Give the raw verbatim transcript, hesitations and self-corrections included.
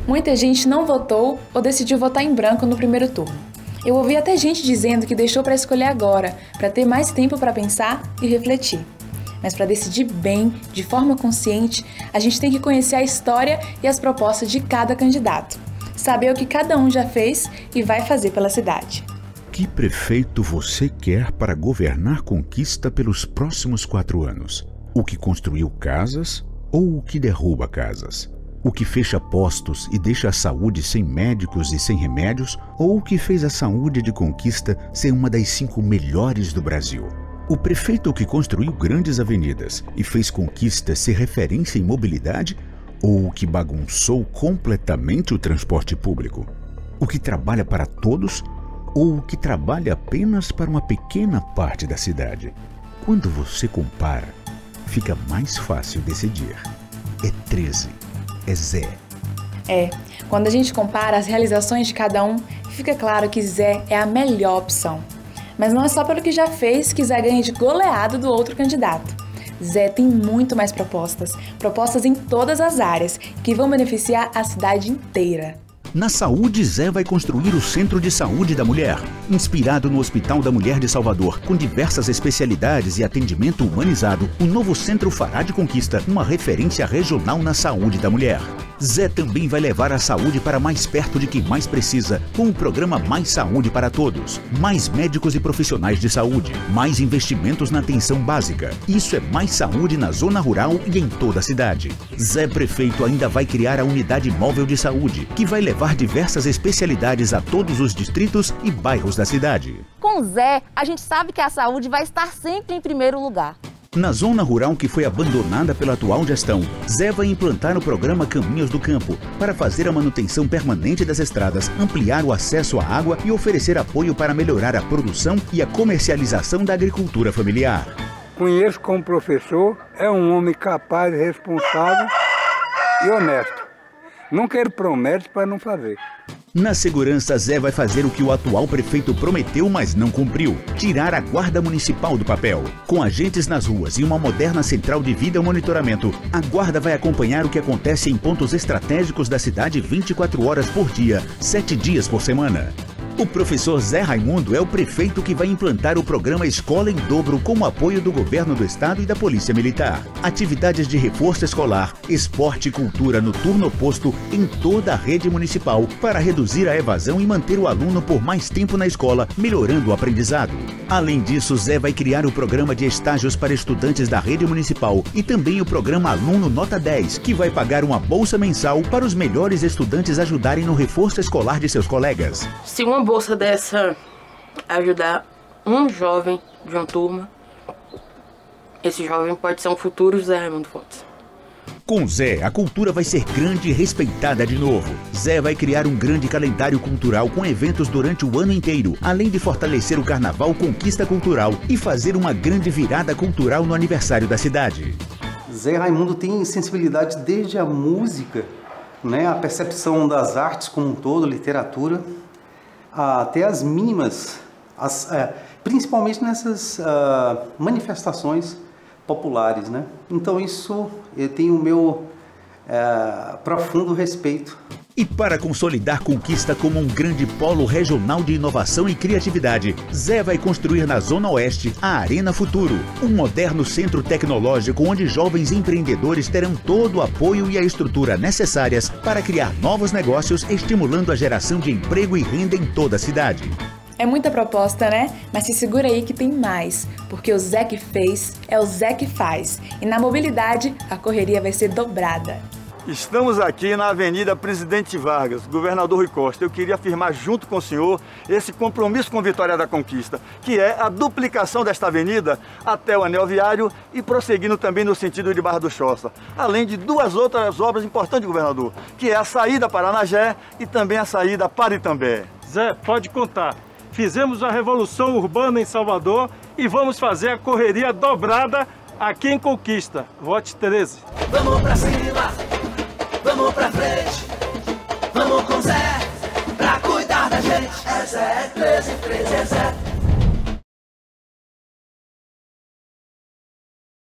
Muita gente não votou ou decidiu votar em branco no primeiro turno. Eu ouvi até gente dizendo que deixou para escolher agora, para ter mais tempo para pensar e refletir. Mas para decidir bem, de forma consciente, a gente tem que conhecer a história e as propostas de cada candidato. Saber o que cada um já fez e vai fazer pela cidade. Que prefeito você quer para governar Conquista pelos próximos quatro anos? O que construiu casas ou o que derruba casas? O que fecha postos e deixa a saúde sem médicos e sem remédios? Ou o que fez a saúde de Conquista ser uma das cinco melhores do Brasil? O prefeito que construiu grandes avenidas e fez Conquista ser referência em mobilidade? Ou o que bagunçou completamente o transporte público? O que trabalha para todos? Ou o que trabalha apenas para uma pequena parte da cidade? Quando você compara, fica mais fácil decidir. É treze. É Zé. É, quando a gente compara as realizações de cada um, fica claro que Zé é a melhor opção. Mas não é só pelo que já fez que Zé ganha de goleada do outro candidato. Zé tem muito mais propostas, propostas em todas as áreas, que vão beneficiar a cidade inteira. Na saúde, Zé vai construir o Centro de Saúde da Mulher, inspirado no Hospital da Mulher de Salvador, com diversas especialidades e atendimento humanizado. O novo centro fará de Conquista uma referência regional na saúde da mulher. Zé também vai levar a saúde para mais perto de quem mais precisa, com o programa Mais Saúde para Todos. Mais médicos e profissionais de saúde, mais investimentos na atenção básica. Isso é mais saúde na zona rural e em toda a cidade. Zé Prefeito ainda vai criar a Unidade Móvel de Saúde, que vai levar diversas especialidades a todos os distritos e bairros da cidade. Com Zé, a gente sabe que a saúde vai estar sempre em primeiro lugar. Na zona rural que foi abandonada pela atual gestão, Zé vai implantar o programa Caminhos do Campo para fazer a manutenção permanente das estradas, ampliar o acesso à água e oferecer apoio para melhorar a produção e a comercialização da agricultura familiar. Conheço como professor, é um homem capaz, responsável e honesto. Não quero promessas para não fazer. Na segurança, Zé vai fazer o que o atual prefeito prometeu, mas não cumpriu: tirar a guarda municipal do papel. Com agentes nas ruas e uma moderna central de vídeo monitoramento, a guarda vai acompanhar o que acontece em pontos estratégicos da cidade vinte e quatro horas por dia, sete dias por semana. O professor Zé Raimundo é o prefeito que vai implantar o programa Escola em Dobro com o apoio do governo do estado e da Polícia Militar. Atividades de reforço escolar, esporte e cultura no turno oposto em toda a rede municipal para reduzir a evasão e manter o aluno por mais tempo na escola, melhorando o aprendizado. Além disso, Zé vai criar o programa de estágios para estudantes da rede municipal e também o programa Aluno Nota dez, que vai pagar uma bolsa mensal para os melhores estudantes ajudarem no reforço escolar de seus colegas. Se uma bolsa dessa ajudar um jovem de uma turma, esse jovem pode ser um futuro Zé Raimundo Fontes. Com Zé, a cultura vai ser grande e respeitada de novo. Zé vai criar um grande calendário cultural com eventos durante o ano inteiro, além de fortalecer o Carnaval Conquista Cultural e fazer uma grande virada cultural no aniversário da cidade. Zé Raimundo tem sensibilidade desde a música, né, a percepção das artes como um todo, literatura, até as mínimas, as, é, principalmente nessas uh, manifestações populares, né? Então isso eu tenho o meu uh, profundo respeito. E para consolidar Conquista como um grande polo regional de inovação e criatividade, Zé vai construir na Zona Oeste a Arena Futuro, um moderno centro tecnológico onde jovens empreendedores terão todo o apoio e a estrutura necessárias para criar novos negócios, estimulando a geração de emprego e renda em toda a cidade. É muita proposta, né? Mas se segura aí que tem mais, porque o Zé que fez é o Zé que faz. E na mobilidade, a correria vai ser dobrada. Estamos aqui na Avenida Presidente Vargas, governador Rui Costa. Eu queria afirmar junto com o senhor esse compromisso com Vitória da Conquista, que é a duplicação desta avenida até o anel viário e prosseguindo também no sentido de Barra do Choça. Além de duas outras obras importantes, governador, que é a saída para Anagé e também a saída para Itambé. Zé, pode contar. Fizemos a revolução urbana em Salvador e vamos fazer a correria dobrada aqui em Conquista. Vote treze. Vamos pra cima! Vamos pra frente, vamos com Zé, pra cuidar da gente. É Zé, treze, treze, é Zé.